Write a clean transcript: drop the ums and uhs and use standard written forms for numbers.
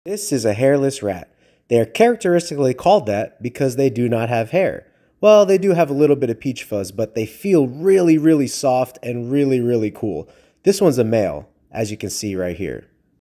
This is a hairless rat. They are characteristically called that because they do not have hair. Well, they do have a little bit of peach fuzz, but they feel really, really soft and really, really cool. This one's a male, as you can see right here.